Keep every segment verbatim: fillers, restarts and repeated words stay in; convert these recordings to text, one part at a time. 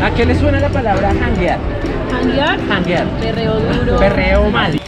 ¿A qué le suena la palabra janguear? ¿Janguear? Janguear. Perreo duro. Perreo mal.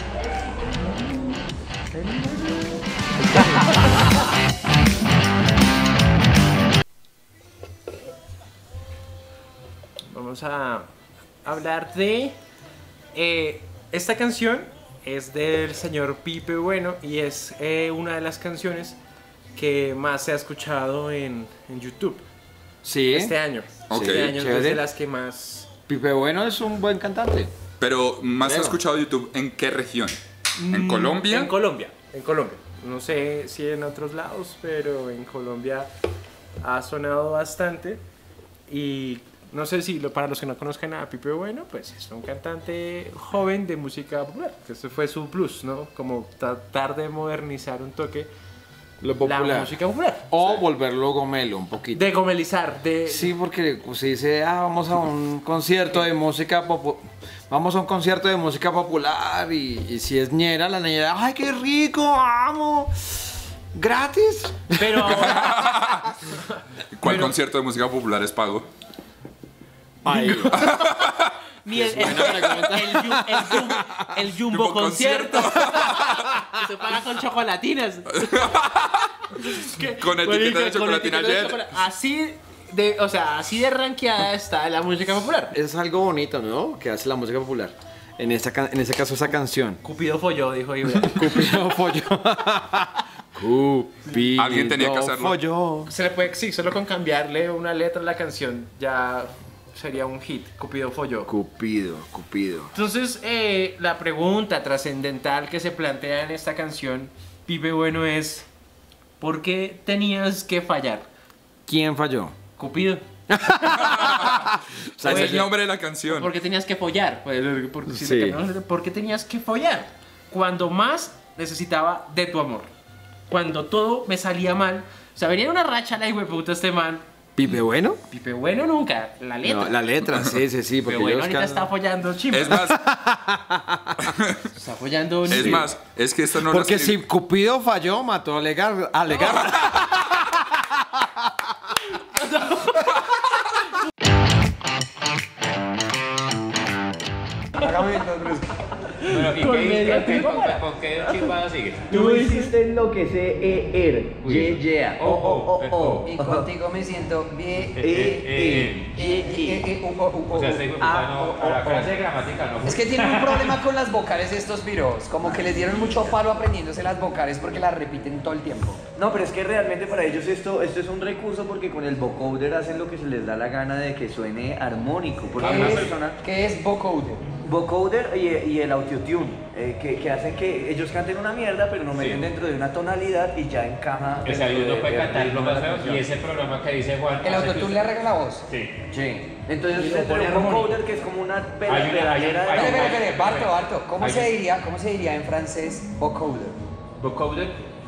Vamos a hablar de... Eh, esta canción es del señor Pipe Bueno y es eh, una de las canciones que más se ha escuchado en, en YouTube. Sí. Este año. Ok, este año chévere. es de las que más... Pipe Bueno es un buen cantante. Pero más se ha Creo. escuchado YouTube, ¿en qué región? ¿En Mm, Colombia? En Colombia, en Colombia. No sé si en otros lados, pero en Colombia ha sonado bastante. Y no sé si lo- para los que no conozcan a Pipe Bueno, pues es un cantante joven de música popular. Ese fue su plus, ¿no? Como tratar de modernizar un toque Lo la popular. música popular. O volverlo gomelo un poquito. De gomelizar, de... Sí, porque pues, se dice, ah, vamos a un concierto de música popular. Vamos a un concierto de música popular y, y si es ñera, la ñera, ¡ay, qué rico! ¡Amo! ¿Gratis? Pero ahora... ¿Cuál pero- concierto de música popular es pago? Ay, Ni el, el, buena pregunta. el, jum- el jum- el jumbo Jumbo concierto. Que se paga con chocolatinas. Que- Con etiqueta Marica, de con chocolatina etiqueta de ayer. chocolate. Así de, o sea, así de rankeada está la música popular. es algo bonito, ¿no? Que hace la música popular. En, esta, can- en este caso, esa canción. Cupido folló, dijo Ibra. Cupido folló. Cupido Alguien tenía que hacerlo. folló. Se le puede, sí, solo con cambiarle una letra a la canción ya sería un hit. Cupido folló. Cupido, Cupido. Entonces, eh, la pregunta trascendental que se plantea en esta canción, Pipe Bueno, es: ¿por qué tenías que fallar? ¿Quién falló? Cupido. O Es sea, el ese- nombre de la canción. ¿Por qué tenías que follar? Pues, porque si Sí. le cambiamos, ¿por qué tenías que follar? Cuando más necesitaba de tu amor. Cuando todo me salía mal. O sea, venía una racha la hijueputa este man. ¿Pipe Bueno? Pipe Bueno nunca. La letra. No, la letra, sí, sí, sí. Pipe Porque Bueno ellos ahorita cantan- está follando chimba. Es más, Está follando un... es más, es que esto no lo Porque si escribí- Cupido falló, mató a Legar. A Legar. Bueno, ¿y Con qué media dice? tripa. ¿Con, con qué chimpada sigue? Tú hiciste lo que sé e er, ye, yeah, oh, oh, oh, oh. Y contigo me siento bien. Eh, eh, eh. O sea, este hijo de puta no, a la clase de gramática no. Es que tienen un problema con las vocales estos piros. Como que les dieron mucho palo aprendiéndose las vocales porque las repiten todo el tiempo. No, pero es que realmente para ellos esto, esto es un recurso porque con el vocoder hacen lo que se les da la gana de que suene armónico. Porque ¿Qué una es, persona... ¿qué es vocoder? Vocoder y, y el autotune, eh, que, que hacen que ellos canten una mierda, pero lo meten Sí. dentro de una tonalidad y ya encaja. O sea, dentro uno de- puede de- cantar del lo ritmo de más la feo canción. y ese programa que dice Juan. El hace autotune que- le arregla la voz. Sí. Sí. Entonces Y lo dentro pone de un armónico. vocoder que es como una Hay una- pedalera hay un- de... hay Espere, un- espere, espere, Barto, Barto. ¿Cómo Hay se un- diría, cómo se diría en francés vocoder? Vocoder.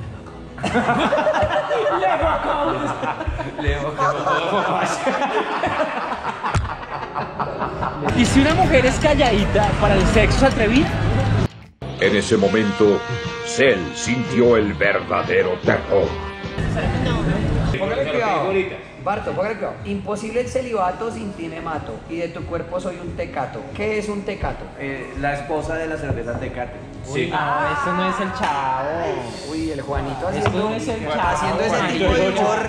¿Y si una mujer es calladita para el sexo atrevido? En ese momento, Cell sintió el verdadero terror. Póngale cuidado. Figuritas. Barto, póngale cuidado. Imposible el celibato sin ti me mato. Y de tu cuerpo soy un tecato. ¿Qué es un tecato? Eh, la esposa de la cerveza Tecate. Sí. No, eso no es el chavo. Uy, el Juanito Esto haciendo, no es el chavo. haciendo ese Juanito tipo de el ocho. humor.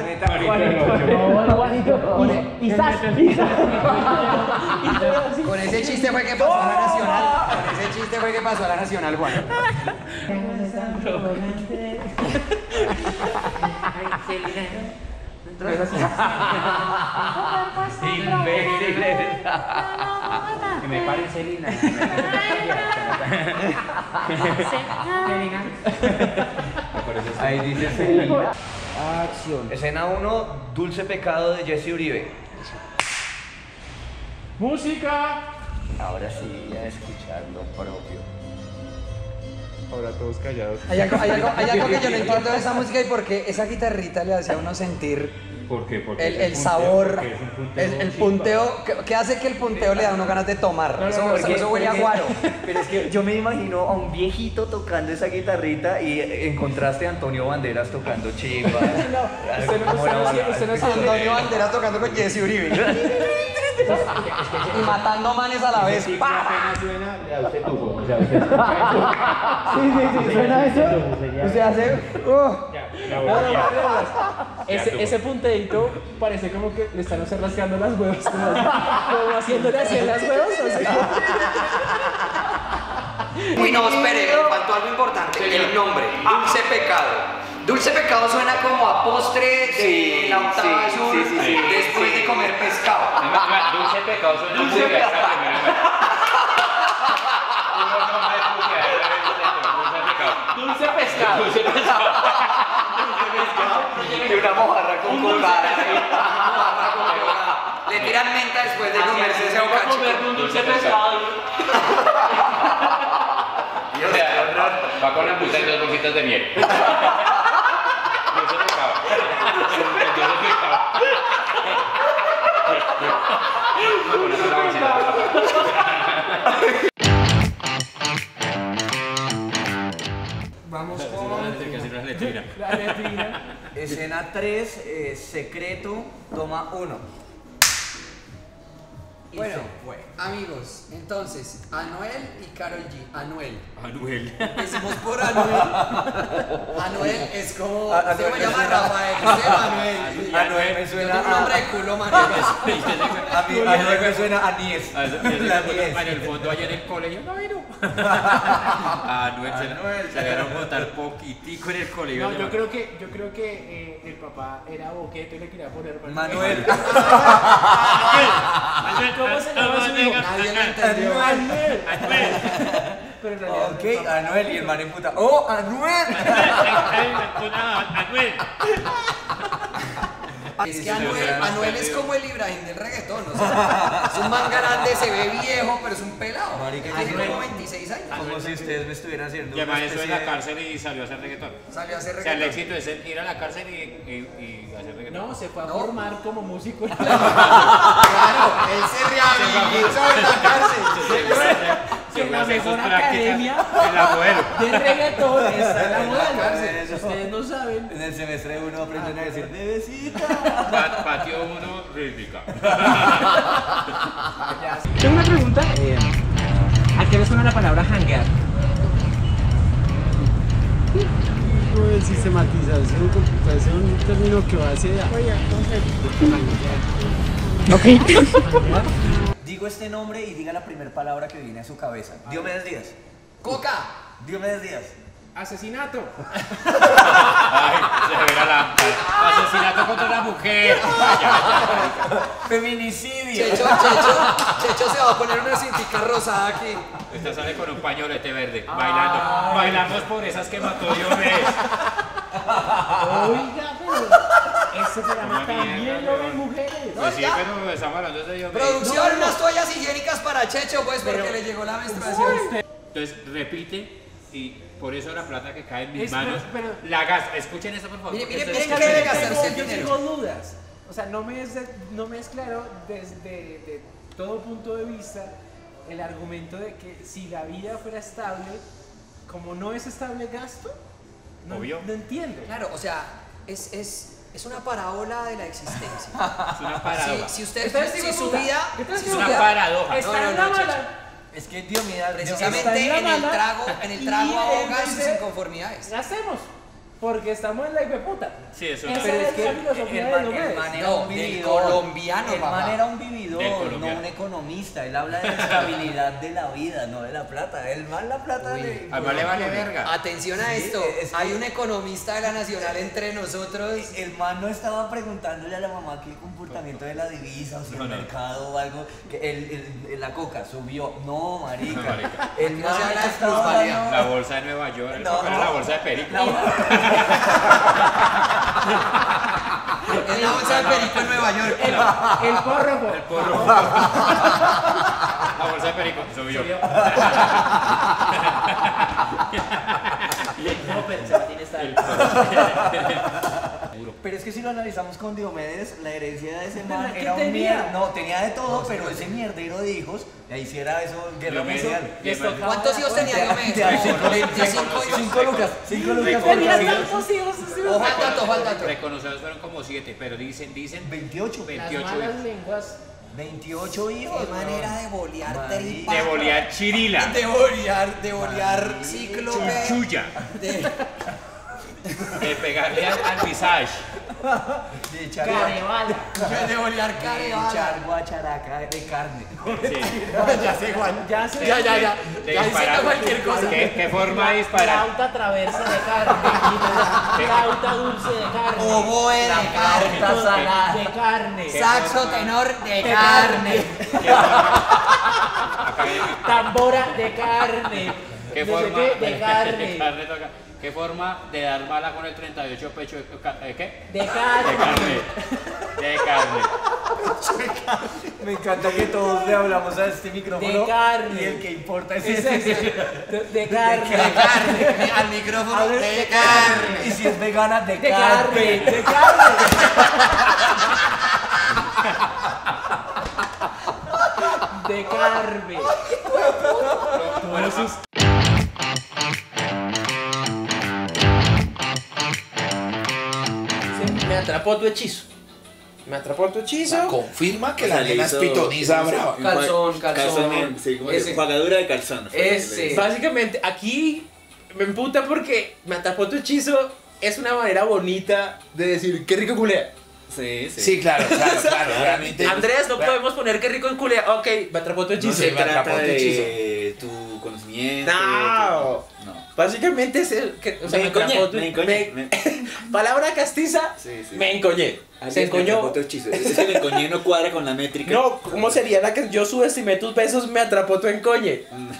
Con ese chiste fue que pasó a la Nacional. Con ese chiste fue que pasó a la Nacional, Juan. Que me paren Celina. Ahí dice Celina. Acción. Escena uno, Dulce Pecado de Jesse Uribe. ¡Música! Ahora sí, ya escuchar lo propio. Ahora todos callados. Hay algo, hay, algo, hay algo que yo no entiendo de esa música y porque esa guitarrita le hace a uno sentir ¿Por qué? Porque el, es el un sabor, punteo, porque es un punteo el, el chimba. punteo, que, que hace que el punteo le da a uno ganas de tomar. No, no, eso, no, eso- porque- eso huele a porque- guaro. Pero es que yo me imagino a un viejito tocando esa guitarrita y en contraste a Antonio Banderas tocando chimba. usted no- usted no siente- usted no siente- Antonio Banderas tocando con Jesse Uribe. Y matando manes a la vez. Si ¡Pa! apenas suena, le da usted tubo. O sea, usted Sí, sí, sí, suena eso. Usted hace. Uh. Ese, ese punteadito parece como que le están usted rascando las huevas, como, como haciéndole así en las huevas. Así. Uy, no, espere, me faltó algo importante. El nombre, Dulce Pecado. Dulce Pecado suena como a postre de Sí, la octava sí, sur sí, sí, sí. después de comer pescado. Dulce pecado suena muy bien. Dulce pescado. Dulce pescado. Y una mojarra con colada. Le tiran menta después de comerse ese bocacho. un dulce pescado. Va con la puta y dos bolsitas de miel. Dulce pescado. Dulce pescado. Con eso una bolsita. Vamos con La letrina. escena tres, eh, secreto, toma uno. Bueno, amigos, entonces, Anuel y Karol G. Anuel. Anuel. Empecemos por Anuel. Anuel es como. A- Usted me Anuel llama es- Rafael, usted Anuel. Anuel me Yo suena tengo un nombre a. de culo, marica. A mí, a mí me suena a Nies. La Nies. En el fondo ayer en el colegio no vino. Anuel se se dejaron botar poquitico en el colegio. No, yo creo que, yo creo que eh, el papá era boquete y le quería poner Manuel. ¿Cómo se llama su hijo? Nadie lo entendió. Anuel. Pero en realidad Ok, Anuel y el man en puta. ¡Oh, Anuel! Anuel. Es que Anuel, Anuel es como el Ibrahim del reggaetón, o sea, es un man grande, se ve viejo, pero es un pelado. Marica, Tiene Anuel. como veintiséis años. Como si ustedes me estuvieran haciendo. Y además una eso en especie la de- cárcel y salió a hacer reggaetón. Salió a hacer O sea, el reggaetón. éxito es ir a la cárcel y, y, y hacer reggaetón. No, se fue a No. formar como músico. Claro, él se rehabilitó en la cárcel. Que la hacer sus mejor prácticas academia en la modelo. de reggaetón está en la En la modelo. cárcel, eso. Ustedes no saben. En el semestre uno aprenden a decir bebecita. Pa- Patio uno, rítmica. Tengo una pregunta. eh, ¿A qué le suena la palabra hanguear? Pues sistematización, computación, un término que va hacia Digo este nombre y diga la primera palabra que viene a su cabeza. Diomedes Díaz. Coca. Diomedes Díaz. Asesinato. Ay, se ve la lámpara. Asesinato contra una mujer. Ya, ya, Feminicidio. Checho, Checho, Checho se va a poner una cintica rosada aquí. ya. Esta sale con un pañolete verde, bailando. Bailamos por esas que mató Diomedes. Oiga, pero ese programa Una también mierda, lo ven weón. mujeres. Pues sí, ya. pero estamos hablando de Diomedes. Producción, unas toallas higiénicas para Checho, pues, porque le llegó la menstruación. Entonces repite y por eso la plata que cae en mis Es- manos pero- la gasta. Escuchen esto por favor. Mire, mire, Esto mire es- que debe Yo gastarse el tengo- dinero. Yo tengo dudas. O sea, no me es, de- no me es claro desde de todo punto de vista el argumento de que si la vida fuera estable, como no es estable gasto, no, Obvio. no entiendo. Claro, o sea, es, es, es una parábola de la existencia. Es una paradoja. Si, si usted, Entonces, si digo, su puta, vida, entonces, si Es su una vida- paradoja. Está No, no, en no, la Checho. mala. Es que Diomedes. precisamente Está en la en el mala trago, en el y trago en ahoga vez sus de- inconformidades. Gastemos. Porque estamos en la hipeputa. Sí, eso Esa es Pero es, es que la el, filosofía el de man, Diomedes. el man era No, un del vividor. colombiano, El papá. man era un Del vividor, no colombiano. un economista. Él habla de la estabilidad de la vida, no de la plata. El man la plata le. Además le vale verga. Atención a Sí, esto, es que- hay un economista de la Nacional entre nosotros. El man no estaba preguntándole a la mamá que el comportamiento de la divisa o si el No, no. mercado o algo, que el, el- la coca subió. No, marica. No, marica. El no se man habla de estaba plusvalía. hablando- La bolsa de Nueva York, el No. papel era la bolsa de perico. Es la bolsa de perico en Nueva York. El pórrafo. El porro. La bolsa de perico, subió. No, pero Sebastián está El Pero es que si lo analizamos con Diomedes, la herencia de ese Pero man ¿qué era un tenía? mierdero. No, tenía de todo, pero ese mierdero de hijos, le hiciera eso, guerra Diomedes, mundial. Les Diomedes. tocaba ¿Cuántos hijos tenía Diomedes? Como veinticinco hijos. Cinco lucas, cinco lucas por Tenía vida. tantos hijos. así, Ojo al dato, ojo al dato. Reconocidos fueron como siete, pero dicen, dicen veintiocho. Las veintiocho malas hijos. lenguas veintiocho hijos. Qué manera de bolear tripa. De bolear chirila. De bolear, de bolear cíclope. Chuya. De... De pegarle al, al visage. De echar, Carebala. De bolear de carebala. echar guacharaca de carne. Sí. Ya sé, Juan. Ya sé. Ya, ya, ya. De Ya disparar. diciendo cualquier cosa. ¿Qué, qué forma de disparar? Flauta traversa de carne. Flauta dulce de carne. Oboe de carne. flauta salada. De carne. Saxo tenor de carne. Tambora de carne. ¿Qué No sé forma qué, de carne. de carne toca? ¿Qué forma de dar bala con el treinta y ocho pecho? de ca- ¿eh, ¿Qué? De De carne. carne. De carne. Me encanta que todos le hablamos a este micrófono. De carne. Y el que importa es Es ese. ese. De, de carne. De carne. Al micrófono A ver, de de carne. Y si es vegana, de, De carne. carne. De carne. De carne. Bueno, sus- Me atrapó tu hechizo. Me atrapó tu hechizo. Confirma que O sea, la le nena es hizo- pitoniza hizo brava. un Calzón, jua- calzón. en- sí, como Ese. jugadura de calzón. fue lo que Ese. le hizo. Básicamente, aquí me emputa porque me atrapó tu hechizo. Es una manera bonita de decir qué rico culea. Sí, sí. Sí, claro, claro, claro. Realmente. Andrés, no Vea, podemos poner qué rico en culea. Ok, me atrapó tu No hechizo. se me atrapó trata tu hechizo. de tu conocimiento. No. tu- no. Básicamente es el que. O sea, Me me atrapó encoñé, tu- me encoñé. me- me- Palabra castiza. Sí, sí. Me encoñé. Alguien Se me encoñó. atrapó tu hechizo. Es que el encoñé no cuadra con la métrica. No, ¿cómo sería la que yo subestimé tus besos? Me atrapó tu encoñe.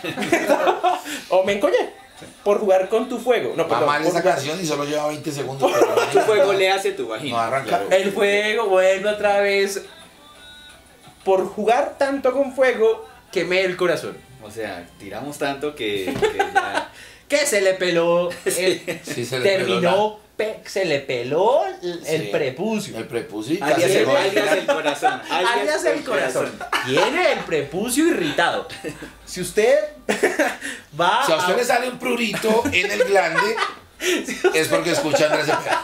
O me encoñé. Por jugar con tu fuego. No, Va perdón, mal por esa jugar- canción y solo lleva veinte segundos. pero Tu fuego le hace tu vagina. No arranca. claro. El fuego vuelve otra vez. Por jugar tanto con fuego, quemé el corazón. O sea, tiramos tanto que, que ya. Que se le peló. el- Sí, se le terminó. pe- se le peló el, el Sí. prepucio. El prepucio y Alias casi se el, jode. alias el corazón. Alias el corazón. Tiene el prepucio irritado. Si usted va Si a usted le sale un prurito en el glande, es porque escucha a Andrés Cepeda.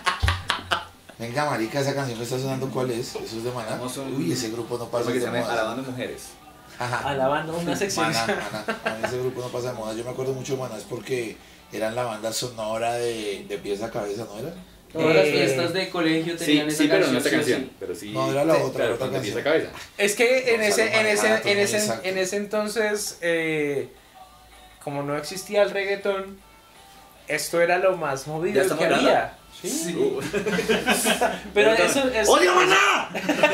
Venga, marica, esa canción que está sonando, ¿cuál es? ¿Eso es de Maná? Vamos a un- Uy, ese grupo no pasa Porque de se llama moda. Alabando Mujeres. Ajá. alabando una sección. Maná, Maná. A mí ese grupo no pasa de moda. Yo me acuerdo mucho de Maná, es porque eran la banda sonora de, de pies a cabeza, ¿no era? Todas las Eh, fiestas de colegio Sí, tenían esa sí, pero canción. no esta sí o canción. sí. Pero sí. No, era la sí, otra, claro, la otra con canción. esa cabeza. Es que en No, ese, Salomón en ese, Matos, en muy ese, exacto. en ese entonces, eh, como no existía el reggaetón, esto era lo más ¿Ya movido estamos que hablando? había. Sí. Uh, Pero Perdón. eso, eso ¡Odio Maná!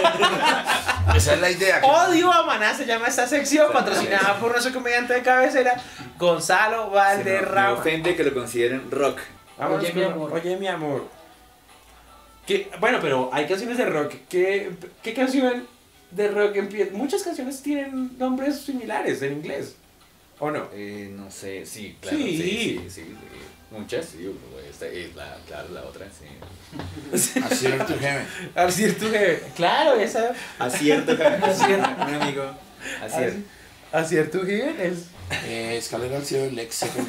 Esa es la idea. que- Odio a Maná se llama esta sección, patrocinada por nuestro comediante de cabecera, Gonzalo Se me- Me Valderrama. ofende que lo consideren rock. Vámonos Oye, mi con- amor. Oye, mi amor. ¿Qué- bueno, pero hay canciones de rock. ¿Qué, qué canción de rock empieza? Muchas canciones tienen nombres similares en inglés. ¿O no? Eh, no sé, sí, claro. Sí. Sí, sí, sí. sí. Muchas, sí. Esta es la, claro, la otra, sí. Acierto, Heaven. Acierto que. Claro, esa. Acierto, Acierto. un amigo. Acierto. Acierto que es. Eh, Escalera al cielo de Lex Zeppelin.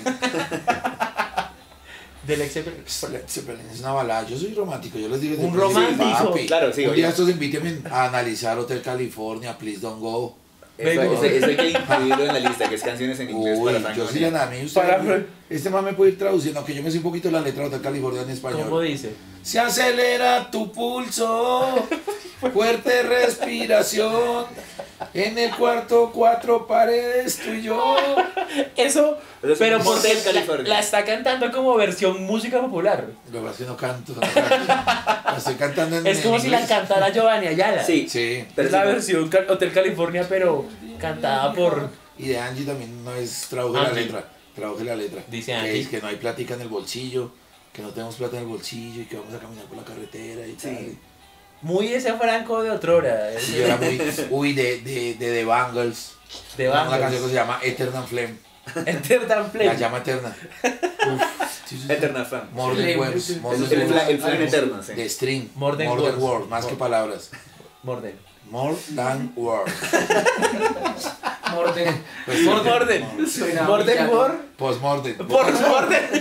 Del ex Zeppelin. Led Zeppelin es una balada. Yo soy romántico, yo les digo. desde Un el principio, romántico. papi. Claro, sí, Un oye. día estos invíteme a analizar Hotel California, Please Don't Go. Eso, eso, eso hay que incluirlo en la lista, que es canciones en inglés Uy, para yo sí Franconia. a mí usted. Para- Este más me puede ir traduciendo, aunque yo me sé un poquito la letra de Hotel California en español. ¿Cómo dice? Se acelera tu pulso, fuerte respiración. En el cuarto, cuatro paredes, tú y yo. Eso. Pero es Pero un porque Hotel la, California. la está cantando como versión música popular. Lo que pasa es que no canto. No canto. La estoy cantando en Es como en si la inglés. cantara Giovanni Ayala. Sí, Sí. pero Es la sí, versión Cal- Hotel California, pero cantada por. Y de Angie también no es traduje la Angie. letra. Traduje la letra. Dice que Angie. es que no hay plática en el bolsillo, que no tenemos plata en el bolsillo y que vamos a caminar por la carretera y tal. Muy ese Franco de otrora. Y yo era muy, uy, de, de, de The Bangles. De Una Bangles. canción que se llama Eternal Flame. Eternal La Flame. llama eterna. Uf, sí, sí, sí. Eternal Fan. More than Flame. words. More El, than el, words. el flame eterno, sí. De string. More than words. words. Más que palabras. Morden. More than words. Morden. Pues, Morden. Suena Morden villano. por. Postmortem. Por Morden.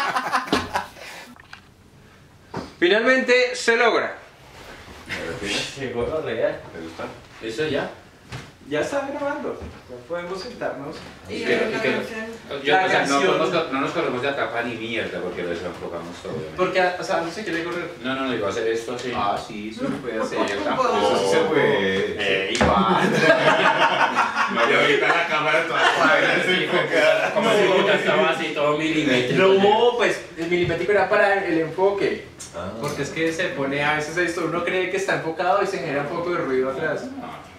Finalmente se logra. Qué gonorrea. ¿Eso ya? Ya está grabando, ya podemos sentarnos. Y que, y que, yo, La o sea, no, canción. podemos- no nos corremos de etapa ni mierda porque lo desenfocamos todo. obviamente. Porque, o sea, no se quiere correr. No, no, no, iba a hacer esto así. Ah, sí, sí, se puede hacer. Tampoco. Eso sí se puede. Eh, igual. No, y ahorita la cámara toda cuadra se enfoca. Como si puta estaba así todo milimétrico. No, pues el milimétrico era para el enfoque. Ah. Porque es que se pone a veces esto, uno cree que está enfocado y se genera un poco de ruido atrás. No,